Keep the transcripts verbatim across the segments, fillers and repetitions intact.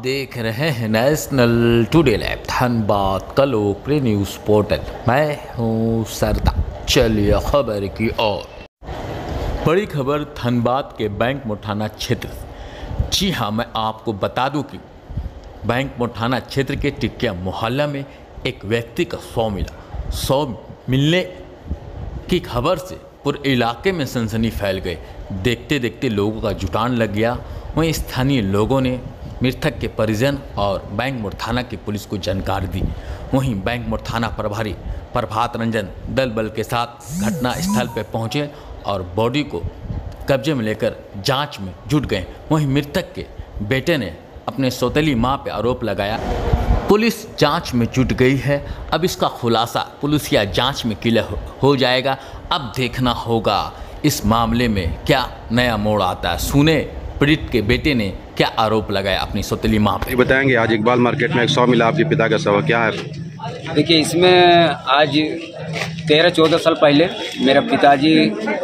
देख रहे हैं नेशनल टुडे लैब धनबाद का लोकप्रिय न्यूज़ पोर्टल। मैं हूं सरदा। चलिए खबर की ओर। बड़ी खबर धनबाद के बैंक मोठाना क्षेत्र से। जी हाँ, मैं आपको बता दूं कि बैंक मोठाना क्षेत्र के टिकिया मोहल्ला में एक व्यक्ति का शव मिला। शव मिलने की खबर से पूरे इलाके में सनसनी फैल गई। देखते देखते लोगों का जुटान लग गया। वहीं स्थानीय लोगों ने मृतक के परिजन और बैंक मोड़ थाना की पुलिस को जानकारी दी। वहीं बैंक मोड़ थाना प्रभारी प्रभात रंजन दल बल के साथ घटना स्थल पर पहुंचे और बॉडी को कब्जे में लेकर जांच में जुट गए। वहीं मृतक के बेटे ने अपने सौतेली मां पर आरोप लगाया। पुलिस जांच में जुट गई है। अब इसका खुलासा पुलिस या जांच में क्लियर हो जाएगा। अब देखना होगा इस मामले में क्या नया मोड़ आता है। सुने पीड़ित के बेटे ने क्या आरोप लगाया अपनी सौतेली मां पर। बताएंगे आज इकबाल मार्केट में एक शव मिला आपके पिता का शव, क्या है? देखिए, इसमें आज तेरह चौदह साल पहले मेरा पिताजी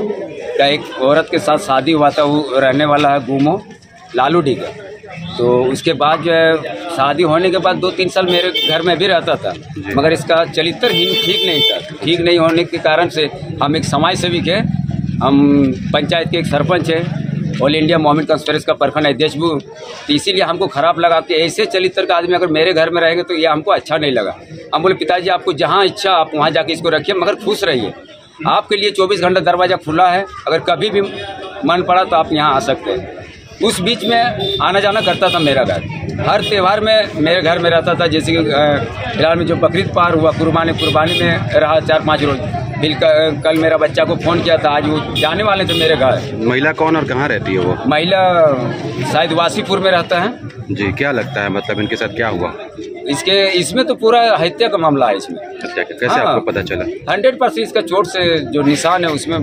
का एक औरत के साथ शादी हुआ था। वो रहने वाला है गुमो लालू डी का। तो उसके बाद जो है शादी होने के बाद दो तीन साल मेरे घर में भी रहता था, मगर इसका चरित्र ही ठीक नहीं था। ठीक नहीं होने के कारण से हम एक समाज सेवी के, हम पंचायत के एक सरपंच है, ऑल इंडिया मोमेंट कॉन्फ्रेंस का प्रखंड अध्यक्ष भी, तो इसीलिए हमको खराब लगा कि ऐसे चरित्र का आदमी अगर मेरे घर में रहेंगे तो ये हमको अच्छा नहीं लगा। हम बोले पिताजी आपको जहाँ इच्छा आप वहाँ जाके इसको रखिए, मगर खुश रहिए। आपके लिए चौबीस घंटा दरवाज़ा खुला है, अगर कभी भी मन पड़ा तो आप यहाँ आ सकते हैं। उस बीच में आना जाना करता था मेरा घर। हर त्यौहार में मेरे घर में रहता था। जैसे कि फिलहाल में जो बकरीद पार हुआ, कुर्बानी कुर्बानी में रहा चार पाँच रोज। फिर कल मेरा बच्चा को फ़ोन किया था, आज वो जाने वाले थे मेरे घर। महिला कौन और कहाँ रहती है वो? महिला शायद वासीपुर में रहता है। जी, क्या लगता है मतलब इनके साथ क्या हुआ? इसके इसमें तो पूरा हत्या का मामला है। इसमें हत्या का कैसे? हाँ, आपको पता चला? हंड्रेड परसेंट इसका चोट से जो निशान है उसमें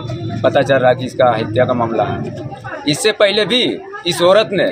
पता चल रहा है कि इसका हत्या का मामला है। इससे पहले भी इस औरत ने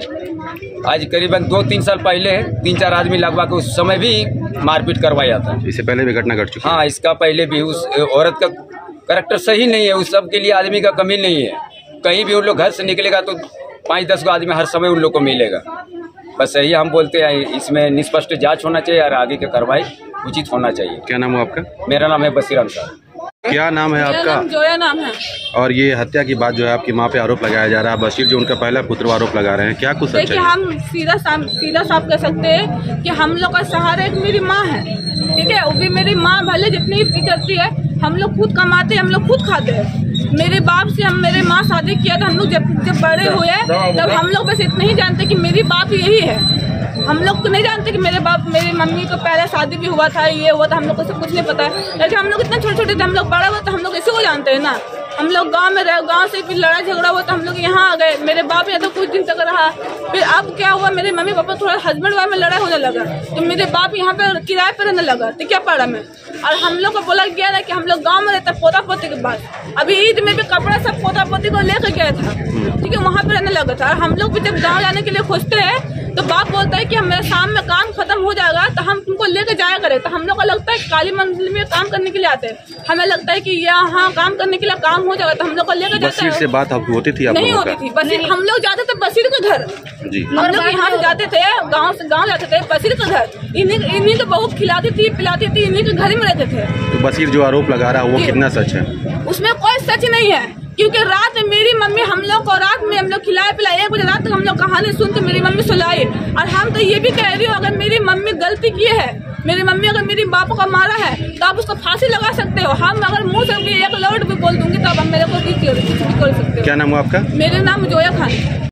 आज करीबन दो तीन साल पहले तीन चार आदमी लगवा के उस समय भी मारपीट करवाया था। इससे पहले भी घटना घट चुकी है? हाँ, इसका पहले भी। उस औरत का कैरेक्टर सही नहीं है। उस सब के लिए आदमी का कमी नहीं है। कहीं भी उन लोग घर से निकलेगा तो पाँच दस को आदमी हर समय उन लोग को मिलेगा। बस यही हम बोलते हैं, इसमें निष्पक्ष जांच होना चाहिए और आगे की कार्रवाई उचित होना चाहिए। क्या नाम है आपका? मेरा नाम है बशीर अंसार। क्या नाम है आपका? जोया नाम है। और ये हत्या की बात जो है आपकी माँ पे आरोप लगाया जा रहा है। बशीर जो उनका पहला पुत्र आरोप लगा रहे हैं, क्या कुछ सच है? देखिए, हम सीधा सीधा साफ कह सकते हैं कि हम लोग का सहारा एक मेरी माँ है। ठीक है, वो भी मेरी माँ भले जितनी भी करती है, हम लोग खुद कमाते हैं, हम लोग खुद खाते हैं। मेरे बाप से हम मेरे माँ शादी किया था। हम लोग जब जब बड़े हुए तब हम लोग बस इतना ही जानते कि मेरी बाप यही है। हम लोग तो नहीं जानते कि मेरे बाप मेरी मम्मी को पहले शादी भी हुआ था, ये हुआ था, हम लोग को सब कुछ नहीं पता है। लेकिन हम लोग इतना छोटे छोटे थे, हम लोग बड़ा हुआ तो हम लोग इसी को जानते हैं ना। हम लोग गांव में रहे, गांव से फिर लड़ाई झगड़ा हुआ तो हम लोग यहाँ आ गए। मेरे बाप यहाँ तो कुछ दिन तक रहा। फिर अब क्या हुआ, मेरे मम्मी पापा थोड़ा हस्बैंड वाइफ में लड़ाई होने लगा तो मेरे बाप यहाँ पे किराए पर रहने लगा टिकियापाड़ा में। और हम लोग को बोला गया ना कि हम लोग गाँव में रहते पोता पोती के बाद। अभी ईद में भी कपड़ा सब पोता पोती को लेकर गया था। ठीक है, वहाँ पे रहने लगा था। और हम लोग भी जब गाँव जाने के लिए खोजते हैं तो बाप बोलता है कि हमारे शाम में काम खत्म हो जाएगा तो हम तुमको लेकर जाया करें। तो हम लोग को लगता है काली मंदिर में काम करने के लिए आते हैं। हमें लगता है कि यहाँ काम करने के लिए काम हो जाएगा तो हम लोग को लेकर जाते हैं। बशीर से बात आपकी होती थी? नहीं होती थी। बशीर हम लोग जाते थे बशीर के घर। जी, हम लोग यहाँ से जाते थे, गाँव से गाँव जाते थे बशीर के घर। इन्हीं इन्हीं को बहुत खिलाती थी पिलाती थी, इन्हीं के घर में रहते थे। तो बशीर जो आरोप लगा रहा है वो कितना सच है? उसमें कोई सच नहीं है, क्योंकि रात में मेरी मम्मी हम लोग को रात में हम लोग खिलाए पिलाए एक बजे रात तक हम लोग कहानी सुन के मेरी मम्मी सुलाई। और हम तो ये भी कह रही हूँ, अगर मेरी मम्मी गलती की है, मेरी मम्मी अगर मेरी बाप को मारा है तो आप उसको फांसी लगा सकते हो। हम अगर मुंह से एक लौट भी बोल दूंगी तो आप मेरे को भी कर सकते हो। क्या नाम है आपका? मेरा नाम जोया खान।